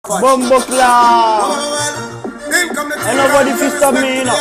Bumbo Club. And nobody fist stop me, you know.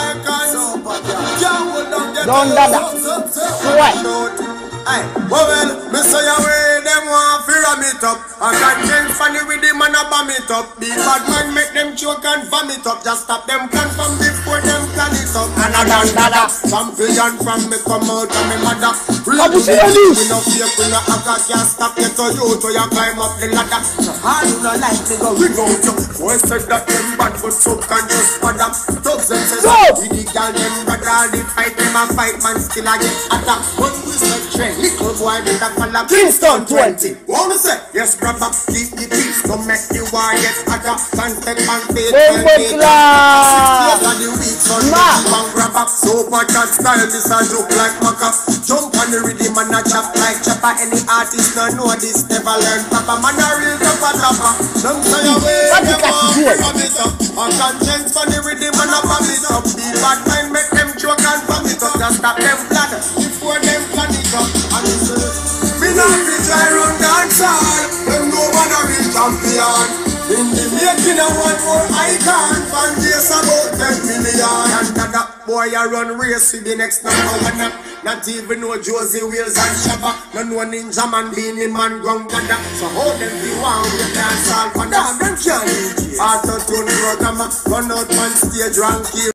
Don't dada. Sweat. Hey, well, me say away, them want to ram it up. I can't change funny with them and a bomb it up. Be bad man, make them choke and vomit up. Just stop them confirm before them plan it up. And I done dada. Champion from me come out of me mother. We no fear, we no act, can't stop you to you to you climb up the ladder. So hard you no like me go without you. Boy said that them bad but subconscious mother. Thugs them say that we the girl them brother. They fight them a fight man still a get attack. But we say train. Little boy with a fella Kingston 20. Wanna say, yes, grab up, keep the peace. Don't make the war get hotter. Can't step on faith. Bumbo Club. Grab up, so much that style. This a look like Maca. Jump on the rhythm and a chop like chopper. Any artist no know this, never learn. Papa man a real topper. Don't say away, never from it up. A conscience on the rhythm and a pump it up. The bad mind make them choke and pump it up. Just stop them blood before them plan it up. Me not be try run dance all. Them no one a real champion. In the making a one more icon. Fan days about 10 million. And that boy a run race with the next number one. Not even know Josie Wheels and Shabba. None one ninja man being the man ground gather. So how them be one with dance all for that. Them can't. Auto-tune programmer run out on stage rank.